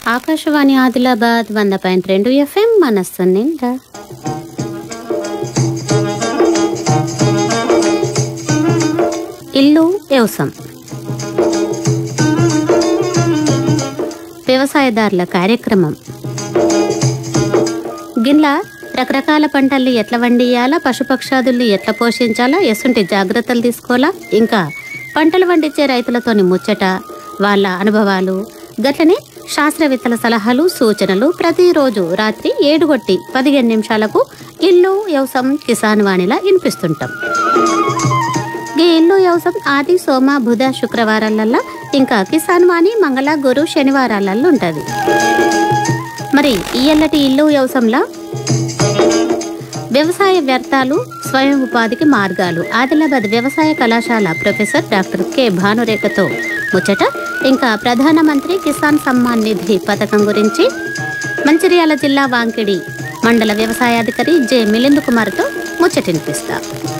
Akashvani Adilabad 100.2 FM మనస్సు నిండా. ఇల్లు వ్యవసాయం వ్యవసాయదారుల కార్యక్రమం. గిన్లా రకరకాల పంటల్ని ఎట్లా వండియాలా, పశుపక్షాదుల్ని ఎట్లా పోషించాలా, ఎసుంటి జాగ్రత్తలు తీసుకోవాలా, ఇంకా పంటలు పండించే రైతులతోని ముచ్చట, వాళ్ళ అనుభవాలు, గట్లనే శాస్త్రవేత్తల సలహాలు సూచనలు ప్రతిరోజు రాత్రి 7:15 నిమిషాలకు ఇల్లు వ్యవసాయం కిసాన్ వాణిలా వినిపిస్తుంటాం. ఈ ఇల్లు వ్యవసాయం ఆది సోమ బుధ శుక్రవారాలల్లా, ఇంకా కిసాన్ వాణి మంగళ గురు శనివారాలల్లో ఉంటుంది. మరి ఇయ్యల్లటి ఇల్లు వ్యవసాయంలో వ్యవసాయ వ్యర్థాలు స్వయం ఉపాధికి మార్గాలు, ఆదిలాబాద్ వ్యవసాయ కళాశాల ప్రొఫెసర్ డాక్టర్ కె భానురేఖతో ముచ్చట, ఇంకా ప్రధానమంత్రి కిసాన్ సమ్మాన్ నిధి పథకం గురించి మంచిర్యాల జిల్లా వాంకిడి మండల వ్యవసాయాధికారి జె మిలింద్ కుమార్తో ముచ్చటినిపిస్తా.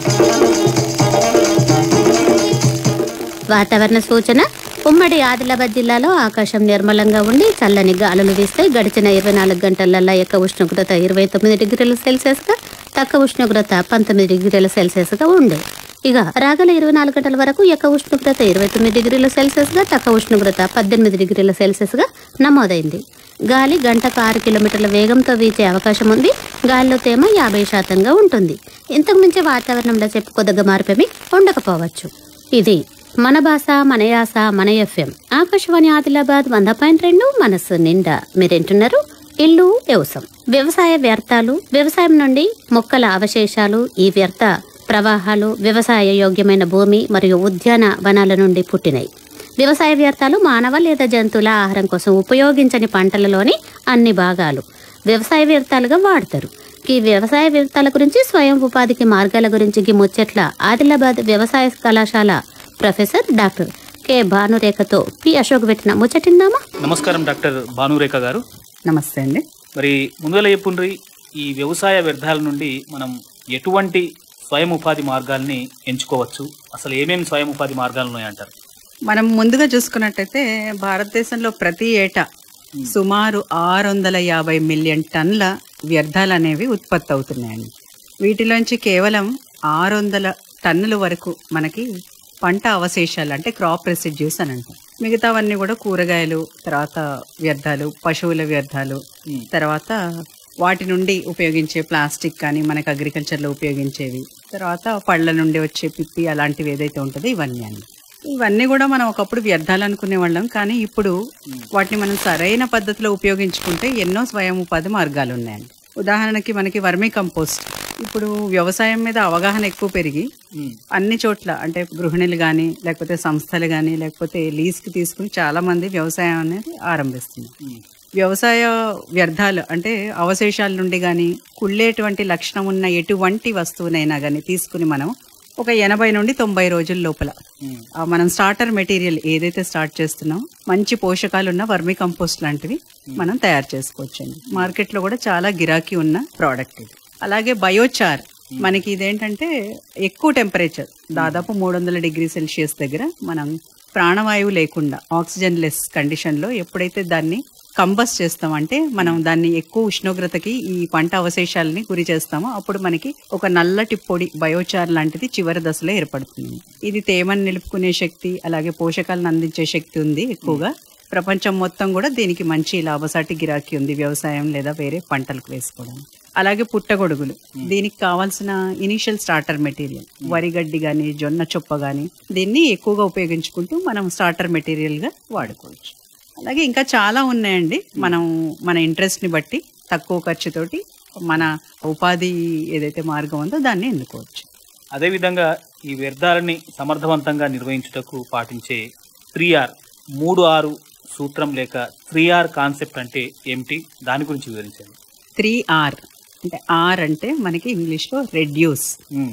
వాతావరణ సూచన. ఉమ్మడి ఆదిలాబాద్ జిల్లాలో ఆకాశం నిర్మలంగా ఉండి చల్లని గాలులు వీస్తాయి. గడిచిన 24 గంటలల్లో ఎక్కువ ఉష్ణోగ్రత 29 డిగ్రీల సెల్సియస్గా, తక్కువ ఉష్ణోగ్రత 19 డిగ్రీల సెల్సియస్గా ఉండే. ఇక రాగల 24 గంటల వరకు ఎక్కువ ఉష్ణోగ్రత 29 డిగ్రీల సెల్సియస్గా, తక్కువ ఉష్ణోగ్రత 18 డిగ్రీల సెల్సియస్గా నమోదైంది. గాలి గంటకు 6 కిలోమీటర్ల వేగంతో వీచే అవకాశం ఉంది. గాలిలో తేమ 50% ఉంటుంది. ఇంతకు మించి వాతావరణంలో చెప్పుకోదగ్గ మార్పేమీ ఉండకపోవచ్చు. ఇది మన భాష మన యాస మన ఎఫ్ఎం ఆకాశవాణి ఆదిలాబాద్ 100.2 మనస్సు నిండా. మీరేంటున్నారు ఇల్లు వ్యవసాయం. వ్యవసాయ వ్యర్థాలు, వ్యవసాయం నుండి మొక్కల అవశేషాలు, ఈ వ్యర్థ ప్రవాహాలు వ్యవసాయ యోగ్యమైన భూమి మరియు ఉద్యాన వనాల నుండి పుట్టినాయి. వ్యవసాయ వ్యర్థాలు మానవ లేదా జంతువుల ఆహారం కోసం ఉపయోగించని పంటలలోని అన్ని భాగాలు వ్యవసాయ వ్యర్థాలుగా వాడతారు. ఈ వ్యవసాయ వ్యర్థాల గురించి, స్వయం ఉపాధికి మార్గాల గురించి ముచ్చట్ల ఆదిలాబాద్ వ్యవసాయ కళాశాల ప్రొఫెసర్ డాక్టర్ కె భానురేఖతో పి అశోక్ పెట్టిన ముచ్చటిందామా. నమస్కారం డాక్టర్ భానురేఖ గారు. నమస్తే అండి. మరి ముందుగా చెప్పుండ్రి, ఈ వ్యవసాయ వ్యర్థాల నుండి మనం ఎటువంటి స్వయం ఉపాధి మార్గాల్ని ఎంచుకోవచ్చు, అసలు ఏమేమి స్వయం ఉపాధి మార్గాలు ఉన్నాయంటారు? మనం ముందుగా చూసుకున్నట్టయితే భారతదేశంలో ప్రతి ఏటా సుమారు 650 మిలియన్ టన్నుల వ్యర్థాలు అనేవి ఉత్పత్తి అవుతున్నాయండి. వీటిలోంచి కేవలం 600 టన్నుల వరకు మనకి పంట అవశేషాలు అంటే క్రాప్ రెసిడ్యూస్ అని అంటాం. మిగతావన్నీ కూడా కూరగాయలు, తర్వాత వ్యర్థాలు, పశువుల వ్యర్థాలు, తర్వాత వాటి నుండి ఉపయోగించే ప్లాస్టిక్ కానీ మనకు అగ్రికల్చర్లో ఉపయోగించేవి, తర్వాత పళ్ళ నుండి వచ్చే పిప్పి అలాంటివి ఏదైతే ఉంటుందో ఇవన్నీ కూడా మనం ఒకప్పుడు వ్యర్థాలు అనుకునే వాళ్ళం. కానీ ఇప్పుడు వాటిని మనం సరైన పద్ధతిలో ఉపయోగించుకుంటే ఎన్నో స్వయం ఉపాధి మార్గాలు ఉన్నాయండి. ఉదాహరణకి మనకి వర్మీ కంపోస్ట్. ఇప్పుడు వ్యవసాయం మీద అవగాహన ఎక్కువ పెరిగి అన్ని చోట్ల అంటే గృహిణులు కానీ, లేకపోతే సంస్థలు కానీ, లేకపోతే లీజ్కి తీసుకుని చాలా మంది వ్యవసాయం అనేది ఆరంభిస్తున్నారు. వ్యవసాయ వ్యర్థాలు అంటే అవశేషాల నుండి కానీ, కుళ్ళేటువంటి లక్షణం ఉన్న ఎటువంటి వస్తువునైనా కానీ తీసుకుని మనం ఒక 80 నుండి 90 రోజుల లోపల మనం స్టార్టర్ మెటీరియల్ ఏదైతే స్టార్ట్ చేస్తున్నామో మంచి పోషకాలు ఉన్న వర్మీ కంపోస్ట్ లాంటివి మనం తయారు చేసుకోవచ్చండి. మార్కెట్లో కూడా చాలా గిరాకీ ఉన్న ప్రోడక్ట్ ఇది. అలాగే బయోచార్, మనకి ఇదేంటంటే ఎక్కువ టెంపరేచర్ దాదాపు 300 డిగ్రీ సెల్సియస్ దగ్గర మనం ప్రాణవాయువు లేకుండా ఆక్సిజన్ లెస్ కండిషన్లో ఎప్పుడైతే దాన్ని కంబస్ట్ చేస్తామంటే మనం దాన్ని ఎక్కువ ఉష్ణోగ్రతకి ఈ పంట అవశేషాలని గురి చేస్తామో అప్పుడు మనకి ఒక నల్లటి పొడి బయోచార్ లాంటిది చివరి దశలో ఏర్పడుతుంది. ఇది తేమను నిలుపుకునే శక్తి, అలాగే పోషకాలను అందించే శక్తి ఉంది ఎక్కువగా. ప్రపంచం మొత్తం కూడా దీనికి మంచి లాభసాటి గిరాకీ ఉంది వ్యవసాయం లేదా వేరే పంటలకు వేసుకోవడం. అలాగే పుట్టగొడుగులు, దీనికి కావాల్సిన ఇనిషియల్ స్టార్టర్ మెటీరియల్ వరిగడ్డి కానీ, జొన్న చొప్ప కానీ దీన్ని ఎక్కువగా ఉపయోగించుకుంటూ మనం స్టార్టర్ మెటీరియల్గా వాడుకోవచ్చు. అలాగే ఇంకా చాలా ఉన్నాయండి. మనం మన ఇంట్రెస్ట్ని బట్టి తక్కువ ఖర్చుతోటి మన ఉపాధి ఏదైతే మార్గం ఉందో దాన్ని ఎన్నుకోవచ్చు. అదేవిధంగా ఈ వ్యర్థాలని సమర్థవంతంగా నిర్వహించుటకు పాటించే 3R 3R సూత్రం లేక 3R కాన్సెప్ట్ అంటే ఏమిటి, దాని గురించి వివరించండి. 3R అంటే ఆర్ అంటే మనకి ఇంగ్లీష్లో రెడ్యూస్,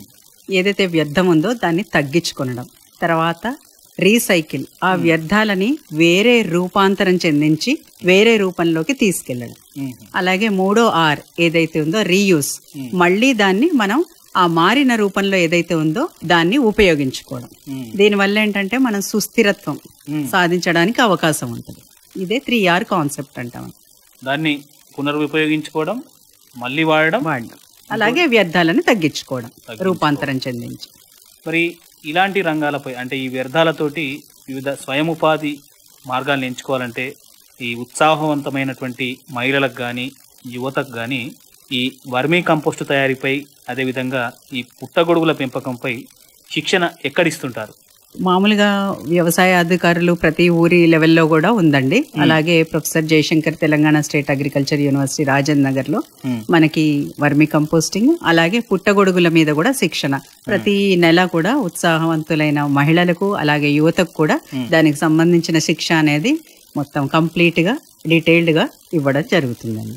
ఏదైతే వ్యర్థం ఉందో దాన్ని తగ్గించుకొనడం. తర్వాత రీసైకిల్, ఆ వ్యర్థాలని వేరే రూపాంతరం చెందించి వేరే రూపంలోకి తీసుకెళ్ళడం. అలాగే 3R ఏదైతే ఉందో రీయూస్, మళ్ళీ దాన్ని మనం ఆ మారిన రూపంలో ఏదైతే ఉందో దాన్ని ఉపయోగించుకోవడం. దీనివల్ల ఏంటంటే మనం సుస్థిరత్వం సాధించడానికి అవకాశం ఉంటుంది. ఇదే 3R కాన్సెప్ట్ అంటాం. దాన్ని పునరుపయోగించుకోవడం, మళ్ళీ వాడడం, అలాగే వ్యర్థాలను తగ్గించుకోవడం, రూపాంతరం చెందించి. మరి ఇలాంటి రంగాలపై అంటే ఈ వ్యర్థాలతోటి వివిధ స్వయం ఉపాధి మార్గాలను ఎంచుకోవాలంటే ఈ ఉత్సాహవంతమైనటువంటి మహిళలకు కానీ యువతకు కానీ ఈ వర్మీ కంపోస్టు తయారీపై అదేవిధంగా ఈ పుట్టగొడుగుల పెంపకంపై శిక్షణ ఎక్కడిస్తుంటారు? మామూలుగా వ్యవసాయ అధికారులు ప్రతి ఊరి లెవెల్లో కూడా ఉందండి. అలాగే professor Jayashankar Telangana state agriculture university Rajendra Nagar లో మనకి వర్మి కంపోస్టింగ్ అలాగే పుట్టగొడుగుల మీద కూడా శిక్షణ ప్రతి నెల కూడా ఉత్సాహవంతులైన మహిళలకు అలాగే యువతకు కూడా దానికి సంబంధించిన శిక్ష అనేది మొత్తం కంప్లీట్ గా డీటెయిల్డ్ గా ఇవ్వడం జరుగుతుందండి.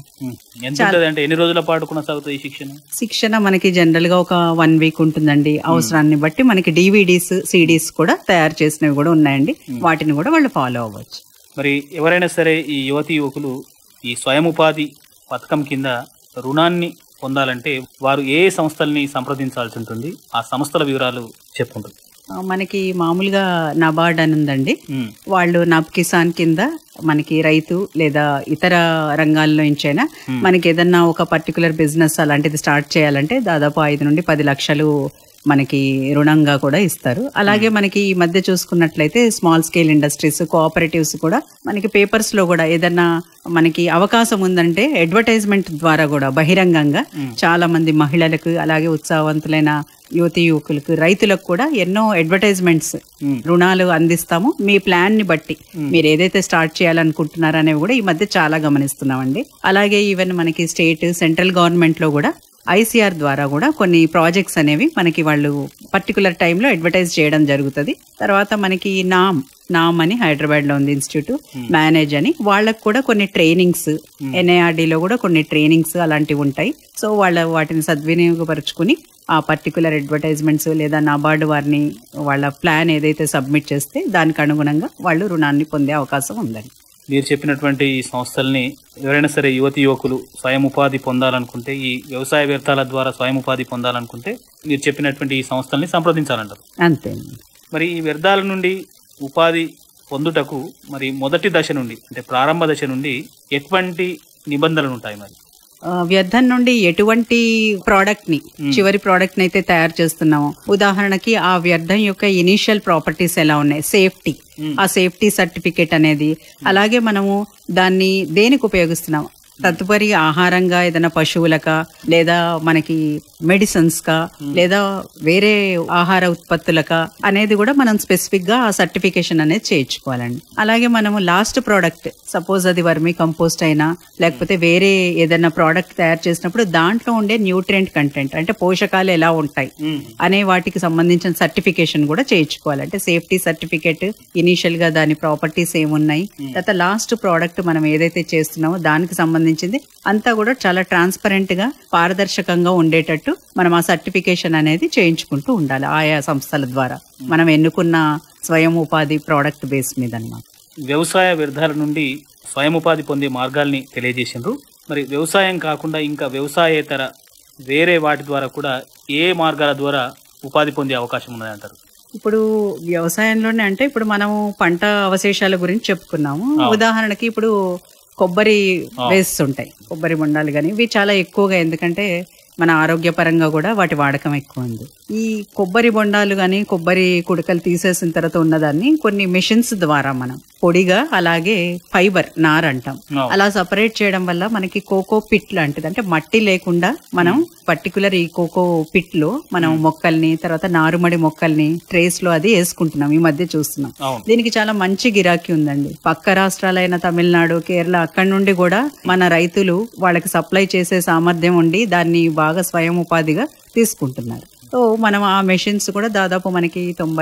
అంటే ఎన్ని రోజుల పాటు కొనసాగుతుంది ఈ శిక్షణ? మనకి జనరల్ గా ఒక 1 వీక్ ఉంటుందండి. అవసరాన్ని బట్టి మనకి DVDs, CDs కూడా తయారు చేసినవి కూడా ఉన్నాయండి. వాటిని కూడా వాళ్ళు ఫాలో అవ్వచ్చు. మరి ఎవరైనా సరే ఈ యువతి యువకులు ఈ స్వయం ఉపాధి పథకం కింద రుణాన్ని పొందాలంటే వారు ఏ సంస్థల్ని సంప్రదించాల్సి ఉంటుంది? ఆ సంస్థల వివరాలు చెప్పుకుంటుంది. మనకి మామూలుగా నబార్డ్ అని ఉందండి. వాళ్ళు నబ్ కిసాన్ కింద మనకి రైతు లేదా ఇతర రంగాల్లో నుంచైనా మనకి ఏదన్నా ఒక పర్టికులర్ బిజినెస్ అలాంటిది స్టార్ట్ చేయాలంటే దాదాపు 5 నుండి 10 లక్షలు మనకి రుణంగా కూడా ఇస్తారు. అలాగే మనకి ఈ మధ్య చూసుకున్నట్లయితే స్మాల్ స్కేల్ ఇండస్ట్రీస్, కోఆపరేటివ్స్ కూడా మనకి పేపర్స్ లో కూడా ఏదన్నా మనకి అవకాశం ఉందంటే అడ్వర్టైజ్మెంట్ ద్వారా కూడా బహిరంగంగా చాలా మంది మహిళలకు అలాగే ఉత్సాహవంతులైన యువతి యువకులకు రైతులకు కూడా ఎన్నో అడ్వర్టైజ్మెంట్స్ రుణాలు అందిస్తాము మీ ప్లాన్ ని బట్టి మీరు ఏదైతే స్టార్ట్ చేయాలనుకుంటున్నారో అనేవి కూడా ఈ మధ్య చాలా గమనిస్తున్నామండి. అలాగే ఈవెన్ మనకి స్టేట్ సెంట్రల్ గవర్నమెంట్ లో కూడా ICR ద్వారా కూడా కొన్ని ప్రాజెక్ట్స్ అనేవి మనకి వాళ్ళు పర్టికులర్ టైంలో అడ్వర్టైజ్ చేయడం జరుగుతుంది. తర్వాత మనకి నామ్ అని హైదరాబాద్ లో ఉంది ఇన్స్టిట్యూట్, మేనేజ్ అని, వాళ్ళకు కూడా కొన్ని ట్రైనింగ్స్ NIRD లో కూడా కొన్ని ట్రైనింగ్స్ అలాంటివి ఉంటాయి. సో వాటిని సద్వినియోగపరుచుకుని ఆ పర్టికులర్ అడ్వర్టైజ్మెంట్స్ లేదా నాబార్డు వారిని వాళ్ళ ప్లాన్ ఏదైతే సబ్మిట్ చేస్తే దానికి అనుగుణంగా వాళ్ళు రుణాన్ని పొందే అవకాశం ఉందండి. మీరు చెప్పినటువంటి ఈ సంస్థల్ని ఎవరైనా సరే యువతి యువకులు స్వయం ఉపాధి పొందాలనుకుంటే, ఈ వ్యవసాయ వ్యర్థాల ద్వారా స్వయం ఉపాధి పొందాలనుకుంటే మీరు చెప్పినటువంటి ఈ సంస్థల్ని సంప్రదించాలంటారు. అంతే. మరి ఈ వ్యర్థాల నుండి ఉపాధి పొందుటకు మరి మొదటి దశ నుండి అంటే ప్రారంభ దశ నుండి ఎటువంటి నిబంధనలు ఉంటాయి? మరి వ్యర్థం నుండి ఎటువంటి ప్రోడక్ట్ ని, చివరి ప్రోడక్ట్ ని అయితే తయారు చేస్తున్నామో, ఉదాహరణకి ఆ వ్యర్థం యొక్క ఇనీషియల్ ప్రాపర్టీస్ ఎలా ఉన్నాయి, సేఫ్టీ, ఆ సేఫ్టీ సర్టిఫికేట్ అనేది, అలాగే మనము దాన్ని దేనికి ఉపయోగిస్తున్నాము, తదుపరి ఆహారంగా ఏదైనా పశువులకా లేదా మనకి మెడిసిన్స్ కా లేదా వేరే ఆహార ఉత్పత్తులకా అనేది కూడా మనం స్పెసిఫిక్ గా ఆ సర్టిఫికేషన్ అనేది చేయించుకోవాలండి. అలాగే మనము లాస్ట్ ప్రోడక్ట్ సపోజ్ అది వర్మీ కంపోస్ట్ అయినా లేకపోతే వేరే ఏదైనా ప్రోడక్ట్ తయారు చేసినప్పుడు దాంట్లో ఉండే న్యూట్రియంట్ కంటెంట్ అంటే పోషకాలు ఎలా ఉంటాయి అనే వాటికి సంబంధించిన సర్టిఫికేషన్ కూడా చేయించుకోవాలి. అంటే సేఫ్టీ సర్టిఫికేట్, ఇనీషియల్ గా దాని ప్రాపర్టీస్ ఏమున్నాయి, తర్వాత లాస్ట్ ప్రోడక్ట్ మనం ఏదైతే చేస్తున్నామో దానికి సంబంధించింది అంతా కూడా చాలా ట్రాన్స్పరెంట్ గా పారదర్శకంగా ఉండేటట్టు మనం ఆ సర్టిఫికేషన్ అనేది చేయించుకుంటూ ఉండాలి ఆయా సంస్థల ద్వారా మనం ఎన్నుకున్న స్వయం ఉపాధి ప్రోడక్ట్ బేస్ మీద అన్నమాట. వ్యవసాయ వ్యర్థాల నుండి స్వయం ఉపాధి పొందే మార్గాల్ని తెలియజేసిండ్రు. మరి వ్యవసాయం కాకుండా ఇంకా వ్యవసాయేతర వేరే వాటి ద్వారా కూడా ఏ మార్గాల ద్వారా ఉపాధి పొందే అవకాశం ఉన్నదంటారు? ఇప్పుడు వ్యవసాయంలోనే అంటే ఇప్పుడు మనము పంట అవశేషాల గురించి చెప్పుకున్నాము. ఉదాహరణకి ఇప్పుడు కొబ్బరి వేస్ట్ ఉంటాయి, కొబ్బరి బొండాలు కానీ ఇవి చాలా ఎక్కువగా, ఎందుకంటే మన ఆరోగ్యపరంగా కూడా వాటి వాడకం ఎక్కువ ఉంది. ఈ కొబ్బరి బొండాలు కానీ కొబ్బరి కుడకలు తీసేసిన తర్వాత ఉన్నదాన్ని కొన్ని మెషిన్స్ ద్వారా మనం పొడిగా అలాగే ఫైబర్ నార్ అంటాం అలా సపరేట్ చేయడం వల్ల మనకి కోకో పిట్ లాంటిది, అంటే మట్టి లేకుండా మనం పర్టికులర్ ఈ కోకో పిట్ లో మనం మొక్కల్ని తర్వాత నారుమడి మొక్కల్ని ట్రేస్ లో అది వేసుకుంటున్నాం. ఈ మధ్య చూస్తున్నాం. దీనికి చాలా మంచి గిరాకీ ఉందండి. పక్క రాష్ట్రాలైన తమిళనాడు, కేరళ అక్కడి నుండి కూడా మన రైతులు వాళ్ళకి సప్లై చేసే సామర్థ్యం ఉండి దాన్ని బాగా స్వయం ఉపాధిగా తీసుకుంటున్నారు. సో మనం ఆ మెషిన్స్ కూడా దాదాపు మనకి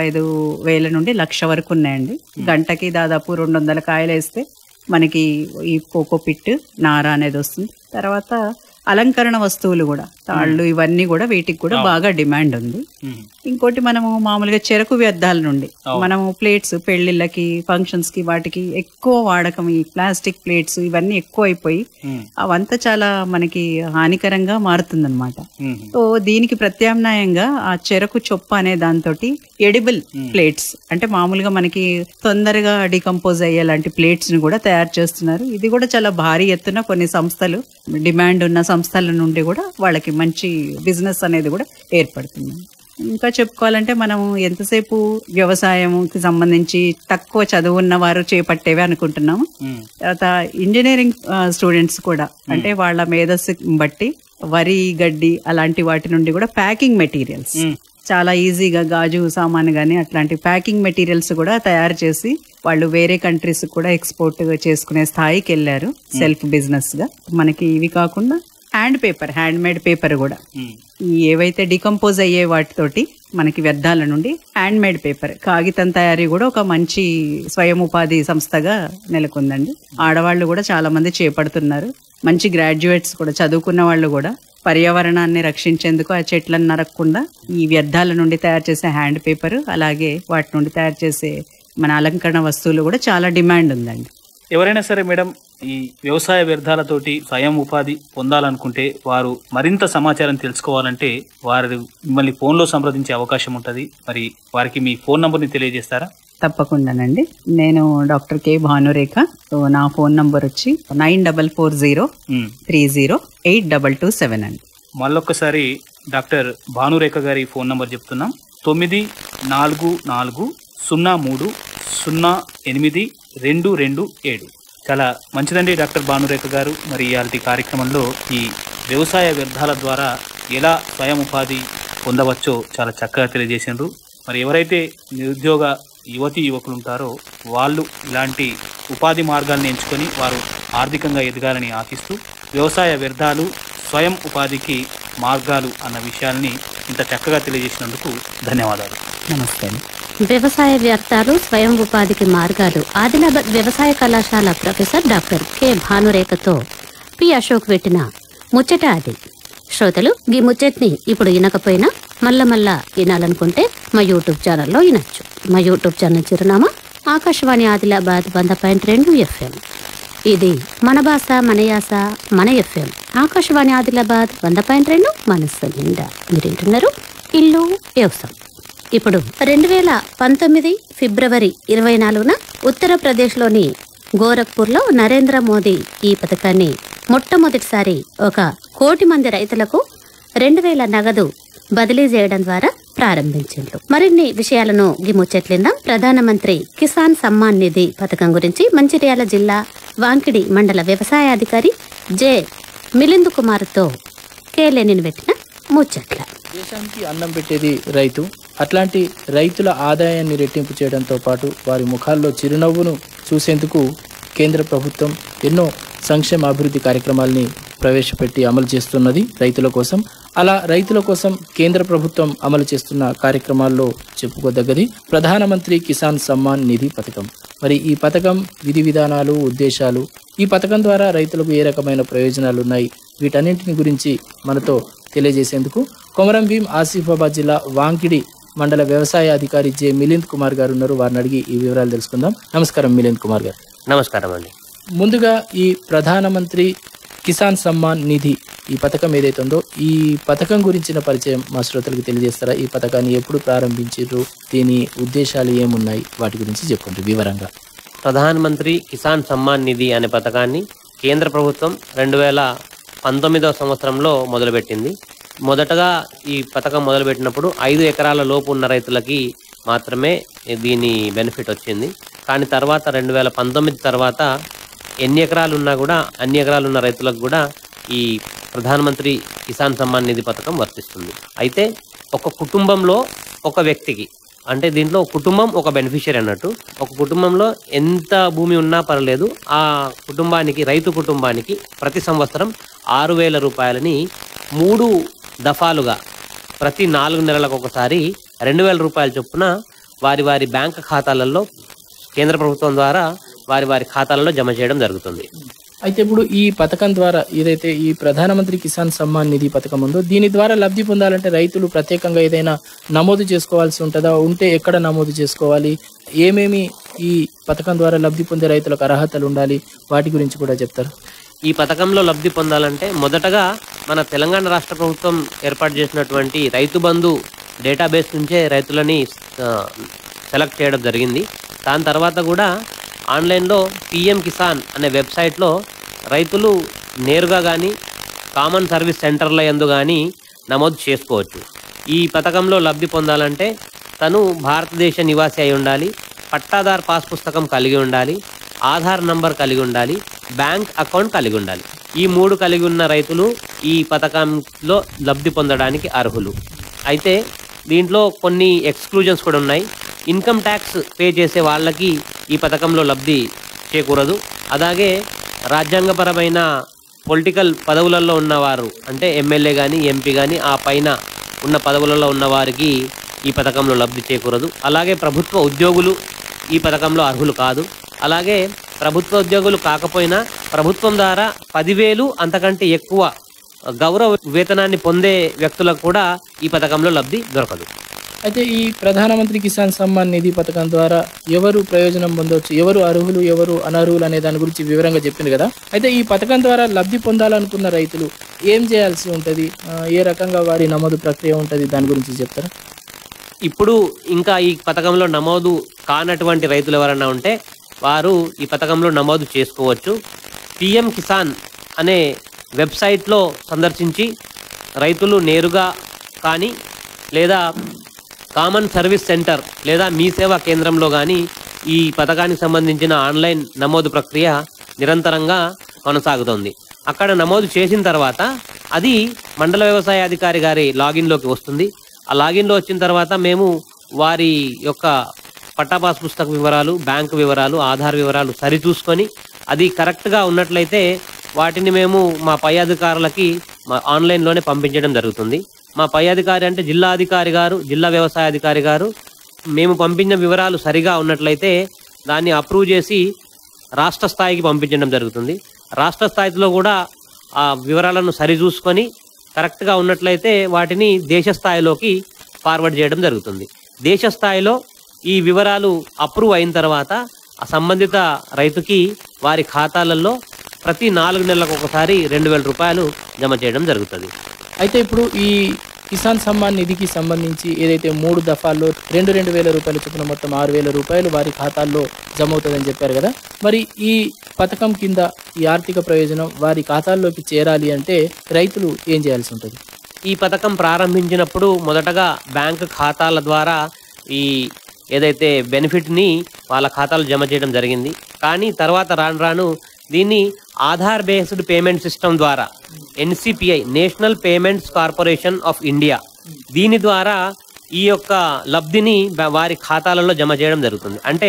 95,000 నుండి 1,00,000 వరకు ఉన్నాయండి. గంటకి దాదాపు 200 కాయలు వేస్తే మనకి ఈ కోకో పిట్ నార అనేది వస్తుంది. తర్వాత అలంకరణ వస్తువులు కూడా తాళ్ళు ఇవన్నీ కూడా వీటికి కూడా బాగా డిమాండ్ ఉంది. ఇంకోటి మనము మామూలుగా చెరకు వ్యర్థాల నుండి మనము ప్లేట్స్ పెళ్లిళ్ళకి ఫంక్షన్స్ కి వాటికి ఎక్కువ వాడకం, ఈ ప్లాస్టిక్ ప్లేట్స్ ఇవన్నీ ఎక్కువ అయిపోయి అవంతా చాలా మనకి హానికరంగా మారుతుందన్నమాట. సో దీనికి ప్రత్యామ్నాయంగా ఆ చెరకు చొప్ప అనే దాంతో ఎడిబుల్ ప్లేట్స్, అంటే మామూలుగా మనకి తొందరగా డికంపోజ్ అయ్యే లాంటి ప్లేట్స్ ని కూడా తయారు చేస్తున్నారు. ఇది కూడా చాలా భారీ ఎత్తున కొన్ని సంస్థలు, డిమాండ్ ఉన్న సంస్థల నుండి కూడా వాళ్ళకి మంచి బిజినెస్ అనేది కూడా ఏర్పడుతుంది. ఇంకా చెప్పుకోవాలంటే మనము ఎంతసేపు వ్యవసాయంకి సంబంధించి తక్కువ చదువున్న వారు చేపట్టేవి అనుకుంటున్నాము. తర్వాత ఇంజనీరింగ్ స్టూడెంట్స్ కూడా అంటే వాళ్ళ మేధస్సు బట్టి వరి గడ్డి అలాంటి వాటి నుండి కూడా ప్యాకింగ్ మెటీరియల్స్ చాలా ఈజీగా గాజు సామాను గానీ అట్లాంటి ప్యాకింగ్ మెటీరియల్స్ కూడా తయారు చేసి వాళ్ళు వేరే కంట్రీస్ కూడా ఎక్స్పోర్ట్ చేసుకునే స్థాయికి వెళ్ళారు సెల్ఫ్ బిజినెస్ గా. మనకి ఇవి కాకుండా హ్యాండ్ మేడ్ పేపర్ కూడా ఈ ఏవైతే డికంపోజ్ అయ్యే వాటితోటి మనకి వ్యర్థాల నుండి హ్యాండ్ మేడ్ పేపర్, కాగితం తయారీ కూడా ఒక మంచి స్వయం ఉపాధి సంస్థగా నెలకొందండి. ఆడవాళ్ళు కూడా చాలా మంది చేపడుతున్నారు. మంచి గ్రాడ్యుయేట్స్ కూడా, చదువుకున్న వాళ్ళు కూడా పర్యావరణాన్ని రక్షించేందుకు ఆ చెట్లను నరకకుండా ఈ వ్యర్థాల నుండి తయారు చేసే హ్యాండ్ పేపర్, అలాగే వాటి నుండి తయారు చేసే మన అలంకరణ వస్తువులు కూడా చాలా డిమాండ్ ఉందండి. ఎవరైనా సరే మేడం, ఈ వ్యవసాయ వ్యర్థాలతోటి స్వయం ఉపాధి పొందాలనుకుంటే వారు మరింత సమాచారం తెలుసుకోవాలంటే వారు మిమ్మల్ని ఫోన్లో సంప్రదించే అవకాశం ఉంటుంది. మరి వారికి మీ ఫోన్ నంబర్ని తెలియజేస్తారా? తప్పకుండానండి. నేను డాక్టర్ కె భానురేఖ. నా ఫోన్ నంబర్ వచ్చి 9440308227 అండి. మళ్ళొక్కసారి డాక్టర్ భానురేఖ గారి ఫోన్ నంబర్ చెప్తున్నాం. 9403038227. చాలా మంచిదండి డాక్టర్ భానురేఖ గారు. మరి ఇయాల్టి కార్యక్రమంలో ఈ వ్యవసాయ వ్యర్థాల ద్వారా ఎలా స్వయం ఉపాధి పొందవచ్చో చాలా చక్కగా తెలియజేసిండ్రు. మరి ఎవరైతే నిరుద్యోగ యువకులు ఉంటారో వాళ్ళు ఇలాంటి ఉపాధి మార్గాలను ఎంచుకొని వారు ఆర్థికంగా ఎదగాలని ఆశిస్తూ వ్యవసాయ వ్యర్థాలు స్వయం ఉపాధికి మార్గాలు అన్న విషయాల్ని ఇంత చక్కగా తెలియజేసినందుకు ధన్యవాదాలు. నమస్తే. వ్యవసాయ వ్యర్థాలు స్వయం ఉపాధికి మార్గాలు ఆదిలాబాద్ వ్యవసాయ కళాశాల ప్రొఫెసర్ డాక్టర్ కె భానురేఖతో పి అశోక్ పెట్టిన ముచ్చట అది. శ్రోతలు ఈ ముచ్చట్ని ఇప్పుడు వినకపోయినా మళ్ళా వినాలనుకుంటే మా యూట్యూబ్ ఛానల్లో వినొచ్చు. మా యూట్యూబ్ ఛానల్ చిరునామా ఆకాశవాణి ఆదిలాబాద్ 100.2 FM. ఇది మన భాష మన యాస మన FM. ఆకాశవాణి ఆదిలాబాద్ 100.2 మనస్సు నిండా మీరు వింటున్నారు ఇల్లు వ్యవసాయం. ఇప్పుడు 2019 ఫిబ్రవరి 24న ఉత్తరప్రదేశ్లోని గోరఖ్పూర్లో నరేంద్ర మోదీ ఈ పథకాన్ని మొట్టమొదటిసారి 1 కోటి మంది రైతులకు 2000 నగదు బదిలీ చేయడం ద్వారా ప్రారంభించారు. మరిన్ని విషయాలను గిముచ్చట్లిందాం. ప్రధానమంత్రి కిసాన్ సమ్మాన్ నిధి పథకం గురించి మంచిర్యాల జిల్లా వాంకిడి మండల వ్యవసాయాధికారి జె మిలింద్ కుమార్తో కేలేనిని పెట్టిన ముచ్చట్ల. దేశానికి అన్నం పెట్టేది రైతు. అట్లాంటి రైతుల ఆదాయాన్ని రెట్టింపు చేయడంతో పాటు వారి ముఖాల్లో చిరునవ్వును చూసేందుకు కేంద్ర ప్రభుత్వం ఎన్నో సంక్షేమ అభివృద్ధి కార్యక్రమాల్ని ప్రవేశపెట్టి అమలు చేస్తున్నది రైతుల కోసం. అలా రైతుల కోసం కేంద్ర ప్రభుత్వం అమలు చేస్తున్న కార్యక్రమాల్లో చెప్పుకోదగ్గది ప్రధానమంత్రి కిసాన్ సమ్మాన్ నిధి పథకం. మరి ఈ పథకం విధి విధానాలు, ఉద్దేశాలు, ఈ పథకం ద్వారా రైతులకు ఏ రకమైన ప్రయోజనాలు ఉన్నాయి, వీటన్నింటిని గురించి మనతో తెలియజేసేందుకు కొమరం భీం ఆసిఫాబాద్ జిల్లా వాంకిడి మండల వ్యవసాయ అధికారి జె మిలింద్ కుమార్ గారు ఉన్నారు. వారిని అడిగి ఈ వివరాలు తెలుసుకుందాం. నమస్కారం మిలింద్ కుమార్ గారు. నమస్కారం అండి. ముందుగా ఈ ప్రధానమంత్రి కిసాన్ సమ్మాన్ నిధి ఈ పథకం ఏదైతుందో ఈ పథకం గురించిన పరిచయం మా శ్రోతలకు తెలియజేస్తారా? ఈ పథకాన్ని ఎప్పుడు ప్రారంభించారు, దీని ఉద్దేశాలు ఏమున్నాయి, వాటి గురించి చెప్పండి వివరంగా. ప్రధానమంత్రి కిసాన్ సమ్మాన్ నిధి అనే పథకాన్ని కేంద్ర ప్రభుత్వం 2019వ సంవత్సరంలో మొదలుపెట్టింది. మొదటగా ఈ పథకం మొదలుపెట్టినప్పుడు 5 ఎకరాల లోపు ఉన్న రైతులకి మాత్రమే దీని బెనిఫిట్ వచ్చింది. కానీ తర్వాత 2019 తర్వాత ఎన్ని ఎకరాలు ఉన్నా కూడా అన్ని ఎకరాలు ఉన్న రైతులకు కూడా ఈ ప్రధానమంత్రి కిసాన్ సమ్మాన్ నిధి పథకం వర్తిస్తుంది. అయితే ఒక కుటుంబంలో ఒక వ్యక్తికి, అంటే దీంట్లో కుటుంబం ఒక బెనిఫిషియరీ అన్నట్టు, ఒక కుటుంబంలో ఎంత భూమి ఉన్నా పర్లేదు ఆ కుటుంబానికి, రైతు కుటుంబానికి ప్రతి సంవత్సరం 6,000 రూపాయలని 3 దఫాలుగా ప్రతి 4 నెలలకు ఒకసారి 2,000 రూపాయల చొప్పున వారి వారి బ్యాంక్ ఖాతాలలో కేంద్ర ప్రభుత్వం ద్వారా వారి వారి ఖాతాలలో జమ చేయడం జరుగుతుంది. అయితే ఇప్పుడు ఈ పథకం ద్వారా ఏదైతే ఈ ప్రధానమంత్రి కిసాన్ సమ్మాన్ నిధి పథకం ఉందో దీని ద్వారా లబ్ధి పొందాలంటే రైతులు ప్రత్యేకంగా ఏదైనా నమోదు చేసుకోవాల్సి ఉంటుందా? ఉంటే ఎక్కడ నమోదు చేసుకోవాలి? ఏమేమి ఈ పథకం ద్వారా లబ్ధి పొందే రైతులకు అర్హతలు ఉండాలి? వాటి గురించి కూడా చెప్తారు. ఈ పథకంలో లబ్ధి పొందాలంటే మొదటగా మన తెలంగాణ రాష్ట్ర ప్రభుత్వం ఏర్పాటు చేసినటువంటి రైతు బంధు డేటాబేస్ నుంచే రైతులని సెలెక్ట్ చేయడం జరిగింది. దాని తర్వాత కూడా ఆన్లైన్లో పిఎం కిసాన్ అనే వెబ్సైట్లో రైతులు నేరుగా కానీ కామన్ సర్వీస్ సెంటర్ల యందు కానీ నమోదు చేసుకోవచ్చు. ఈ పథకంలో లబ్ధి పొందాలంటే తను భారతదేశ నివాసి అయి ఉండాలి, పట్టాదార్ పాస్ పుస్తకం కలిగి ఉండాలి, ఆధార్ నంబర్ కలిగి ఉండాలి, బ్యాంక్ అకౌంట్ కలిగి ఉండాలి. ఈ 3 కలిగి ఉన్న రైతులు ఈ పథకంలో లబ్ధి పొందడానికి అర్హులు. అయితే దీంట్లో కొన్ని ఎక్స్క్లూజన్స్ కూడా ఉన్నాయి. ఇన్కమ్ ట్యాక్స్ పే చేసే వాళ్ళకి ఈ పథకంలో లబ్ధి చేకూరదు. అలాగే రాజ్యాంగపరమైన పొలిటికల్ పదవులలో ఉన్నవారు అంటే ఎమ్మెల్యే కానీ ఎంపీ కానీ ఆ పైన ఉన్న పదవులలో ఉన్న వారికి ఈ పథకంలో లబ్ధి చేకూరదు. అలాగే ప్రభుత్వ ఉద్యోగులు ఈ పథకంలో అర్హులు కాదు. అలాగే ప్రభుత్వ ఉద్యోగులు కాకపోయినా ప్రభుత్వం ద్వారా 10,000 అంతకంటే ఎక్కువ గౌరవ వేతనాన్ని పొందే వ్యక్తులకు కూడా ఈ పథకంలో లబ్ధి దొరకదు. అయితే ఈ ప్రధానమంత్రి కిసాన్ సమ్మాన్ నిధి పథకం ద్వారా ఎవరు ప్రయోజనం పొందవచ్చు, ఎవరు అర్హులు ఎవరు అనర్హులు అనే దాని గురించి వివరంగా చెప్పింది కదా. అయితే ఈ పథకం ద్వారా లబ్ధి పొందాలనుకున్న రైతులు ఏం చేయాల్సి ఉంటుంది? ఏ రకంగా వారి నమోదు ప్రక్రియ ఉంటుంది? దాని గురించి చెప్తారా? ఇప్పుడు ఇంకా ఈ పథకంలో నమోదు కానటువంటి రైతులు ఎవరైనా ఉంటే వారు ఈ పథకంలో నమోదు చేసుకోవచ్చు. పిఎం కిసాన్ అనే వెబ్సైట్లో సందర్శించి రైతులు నేరుగా కానీ లేదా కామన్ సర్వీస్ సెంటర్ లేదా మీ సేవా కేంద్రంలో కానీ ఈ పథకానికి సంబంధించిన ఆన్లైన్ నమోదు ప్రక్రియ నిరంతరంగా కొనసాగుతోంది. అక్కడ నమోదు చేసిన తర్వాత అది మండల వ్యవసాయ అధికారి గారి లాగిన్లోకి వస్తుంది. ఆ లాగిన్లో వచ్చిన తర్వాత మేము వారి యొక్క పట్టాపాస్ పుస్తక వివరాలు, బ్యాంకు వివరాలు, ఆధార్ వివరాలు సరిచూసుకొని అది కరెక్ట్గా ఉన్నట్లయితే వాటిని మేము మా పై అధికారులకి ఆన్లైన్లోనే పంపించడం జరుగుతుంది. మా పై అధికారి అంటే జిల్లా అధికారి గారు, జిల్లా వ్యవసాయ అధికారి గారు మేము పంపించిన వివరాలు సరిగా ఉన్నట్లయితే దాన్ని అప్రూవ్ చేసి రాష్ట్ర స్థాయికి పంపించడం జరుగుతుంది. రాష్ట్ర స్థాయిలో కూడా ఆ వివరాలను సరిచూసుకొని కరెక్ట్గా ఉన్నట్లయితే వాటిని దేశ స్థాయిలోకి ఫార్వర్డ్ చేయడం జరుగుతుంది. దేశ స్థాయిలో ఈ వివరాలు అప్రూవ్ అయిన తర్వాత ఆ సంబంధిత రైతుకి వారి ఖాతాలలో ప్రతి 4 నెలలకు ఒకసారి 2,000 రూపాయలు జమ చేయడం జరుగుతుంది. అయితే ఇప్పుడు ఈ కిసాన్ సమ్మాన్ నిధికి సంబంధించి ఏదైతే 3 దఫాల్లో 2,000 రూపాయలు చొప్పున మొత్తం 6,000 రూపాయలు వారి ఖాతాల్లో జమ అవుతుందని చెప్పారు కదా. మరి ఈ పథకం కింద ఈ ఆర్థిక ప్రయోజనం వారి ఖాతాల్లోకి చేరాలి అంటే రైతులు ఏం చేయాల్సి ఉంటుంది? ఈ పథకం ప్రారంభించినప్పుడు మొదటగా బ్యాంకు ఖాతాల ద్వారా ఈ ఏదైతే బెనిఫిట్ని వాళ్ళ ఖాతాలో జమ చేయడం జరిగింది. కానీ తర్వాత రాను రాను దీన్ని ఆధార్ బేస్డ్ పేమెంట్ సిస్టమ్ ద్వారా NCPI national payments corporation of India దీని ద్వారా ఈ యొక్క లబ్ధిని వారి ఖాతాలలో జమ చేయడం జరుగుతుంది. అంటే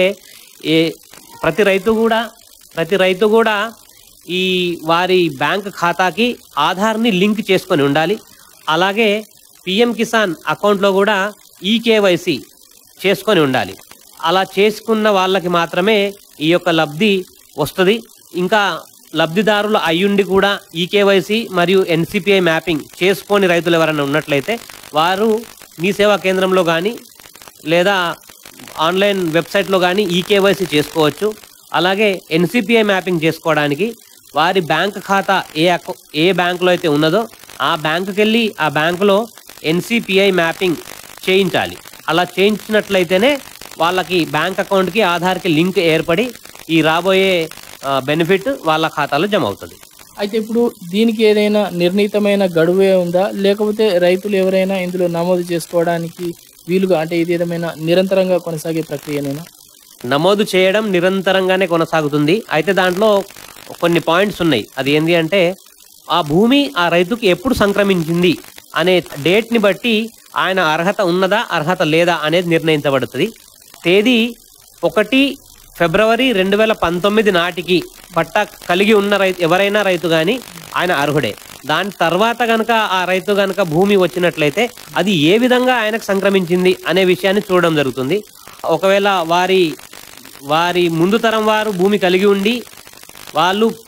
ప్రతి రైతు కూడా ఈ వారి బ్యాంక్ ఖాతాకి ఆధార్ని లింక్ చేసుకొని ఉండాలి. అలాగే పిఎం కిసాన్ అకౌంట్లో కూడా ఈకేవైసీ చేసుకొని ఉండాలి. అలా చేసుకున్న వాళ్ళకి మాత్రమే ఈ యొక్క లబ్ధి వస్తుంది. ఇంకా లబ్ధిదారులు అయ్యుండి కూడా ఈకేవైసీ మరియు ఎన్సిపిఐ మ్యాపింగ్ చేసుకొని రైతులు ఎవరైనా ఉన్నట్లయితే వారు మీ సేవా కేంద్రంలో కానీ లేదా ఆన్లైన్ వెబ్సైట్లో కానీ ఈకేవైసీ చేసుకోవచ్చు. అలాగే ఎన్సిపిఐ మ్యాపింగ్ చేసుకోవడానికి వారి బ్యాంక్ ఖాతా ఏ బ్యాంకులో అయితే ఉన్నదో ఆ బ్యాంకుకి వెళ్ళి ఆ బ్యాంకులో ఎన్సిపిఐ మ్యాపింగ్ చేయించాలి. అలా చేయించినట్లయితేనే వాళ్ళకి బ్యాంక్ అకౌంట్కి ఆధార్కి లింక్ ఏర్పడి ఈ రాబోయే బెనిఫిట్ వాళ్ళ ఖాతాలో జమ అవుతుంది. అయితే ఇప్పుడు దీనికి ఏదైనా నిర్ణీతమైన గడువే ఉందా, లేకపోతే రైతులు ఎవరైనా ఇందులో నమోదు చేసుకోవడానికి వీలుగా, అంటే ఇది ఏదైనా నిరంతరంగా కొనసాగే ప్రక్రియనేనా? నమోదు చేయడం నిరంతరంగానే కొనసాగుతుంది. అయితే దాంట్లో కొన్ని పాయింట్స్ ఉన్నాయి. అది ఏంటి అంటే ఆ భూమి ఆ రైతుకి ఎప్పుడు సంక్రమించింది అనే డేట్ని బట్టి ఆయన అర్హత ఉన్నదా అర్హత లేదా అనేది నిర్ణయించబడుతుంది. తేదీ 1 ఫిబ్రవరి 2019 నాటికి పట్టా కలిగి ఉన్న ఎవరైనా రైతు కానీ ఆయన అర్హుడే. దాని తర్వాత కనుక ఆ రైతు కనుక భూమి వచ్చినట్లయితే అది ఏ విధంగా ఆయనకు సంక్రమించింది అనే విషయాన్ని చూడడం జరుగుతుంది. ఒకవేళ వారి ముందు తరం వారు భూమి కలిగి ఉండి వాళ్ళు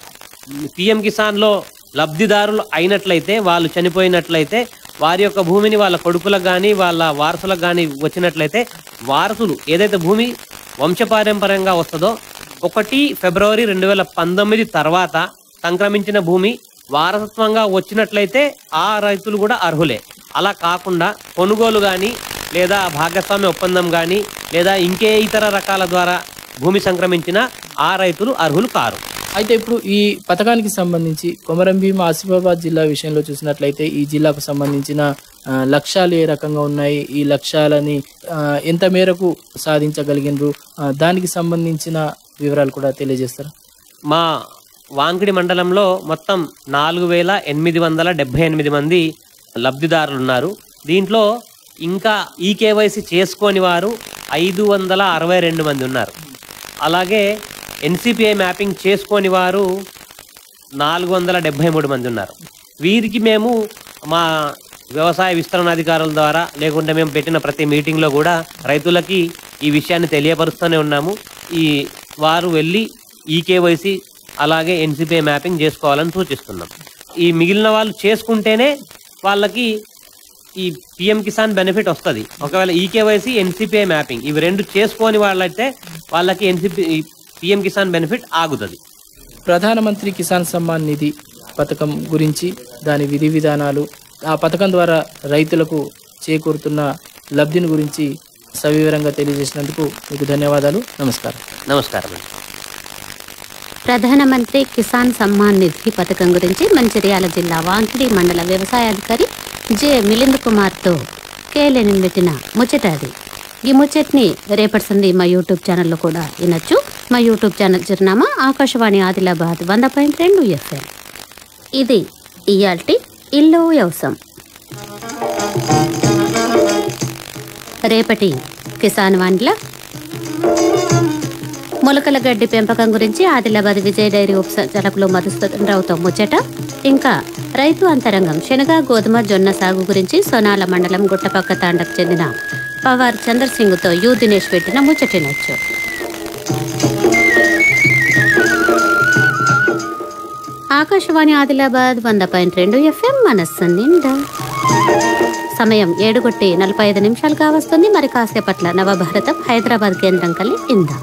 పిఎం కిసాన్లో లబ్ధిదారులు అయినట్లయితే, వాళ్ళు చనిపోయినట్లయితే, వారి యొక్క భూమిని వాళ్ళ కొడుకులకు కానీ వాళ్ళ వారసులకు కానీ వచ్చినట్లయితే, వారసులు ఏదైతే భూమి వంశపారంపర్యంగా వస్తుందో 1 ఫిబ్రవరి 2019 తర్వాత సంక్రమించిన భూమి వారసత్వంగా వచ్చినట్లయితే ఆ రైతులు కూడా అర్హులే. అలా కాకుండా కొనుగోలు కానీ లేదా భాగస్వామ్య ఒప్పందం కానీ లేదా ఇంకే ఇతర రకాల ద్వారా భూమి సంక్రమించిన ఆ రైతులు అర్హులు కారు. అయితే ఇప్పుడు ఈ పథకానికి సంబంధించి కొమరంభీం ఆసిఫాబాద్ జిల్లా విషయంలో చూసినట్లయితే ఈ జిల్లాకు సంబంధించిన లక్ష్యాలు ఏ రకంగా ఉన్నాయి, ఈ లక్ష్యాలని ఎంత మేరకు సాధించగలిగినరు, దానికి సంబంధించిన వివరాలు కూడా తెలియజేస్తారా? మా వాంకిడి మండలంలో మొత్తం 4878 మంది లబ్ధిదారులు ఉన్నారు. దీంట్లో ఇంకా ఈకేవైసీ చేసుకోని వారు 562 మంది ఉన్నారు. అలాగే ఎన్సిపిఐ మ్యాపింగ్ చేసుకోని వారు 473 మంది ఉన్నారు. వీరికి మేము మా వ్యవసాయ విస్తరణాధికారుల ద్వారా లేకుంటే మేము పెట్టిన ప్రతి మీటింగ్లో కూడా రైతులకి ఈ విషయాన్ని తెలియపరుస్తూనే ఉన్నాము. వారు వెళ్ళి ఈకేవైసీ అలాగే ఎన్సిపిఐ మ్యాపింగ్ చేసుకోవాలని సూచిస్తున్నాం. ఈ మిగిలిన వాళ్ళు చేసుకుంటేనే వాళ్ళకి ఈ పిఎం కిసాన్ బెనిఫిట్ వస్తుంది. ఒకవేళ ఈకేవైసీ ఎన్సిపిఐ మ్యాపింగ్ ఇవి రెండు చేసుకోని వాళ్ళైతే వాళ్ళకి పిఎం కిసాన్ బెనిఫిట్ ఆగుతుంది. ప్రధానమంత్రి కిసాన్ సమ్మాన్ నిధి పథకం గురించి, దాని విధి విధానాలు, ఆ పథకం ద్వారా రైతులకు చేకూరుతున్న లబ్ధిని గురించి సవివరంగా తెలియజేసినందుకు మీకు ధన్యవాదాలు. నమస్కారం. నమస్కారం. ప్రధానమంత్రి కిసాన్ సమ్మాన్ నిధి పథకం గురించి మంచిర్యాల జిల్లా వాంకిడి మండల వ్యవసాయాధికారి జె మిలింద్ కుమార్తో కేలెనిన్ పెట్టిన ముచ్చటది. ఈ ముచ్చట్ని రేపటి సంది మా యూట్యూబ్ ఛానల్లో కూడా వినొచ్చు. మా యూట్యూబ్ ఛానల్ చిరునామా ఆకాశవాణి ఆదిలాబాద్ 100.2 FM. ఇది ఇయాల్టి ఇల్లు వ్యవసాయం. రేపటి కిసాన్ వాణిల మొలకల గడ్డి పెంపకం గురించి ఆదిలాబాద్ విజయ డైరీ ఉపసంచాలకులు మధుసూదన్ రావుతో ముచ్చట, ఇంకా రైతు అంతరంగం శనగ, గోధుమ, జొన్న సాగు గురించి సోనాల మండలం గుట్టపక్క తాండకు చెందిన పవార్ చంద్రసింగ్తో యు దినేష్ పెట్టిన ముచ్చటినొచ్చు. ఆకాశవాణి ఆదిలాబాద్ 100.2 FM మనస్సు నిండా. సమయం 7:45 కావస్తుంది. మరి కాసేపట్ల నవభారతం హైదరాబాద్ కేంద్రం కలిగి ఇందా.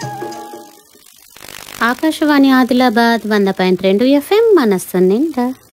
ఆకాశవాణి ఆదిలాబాద్ 100.2 FM మనస్సు నిండా.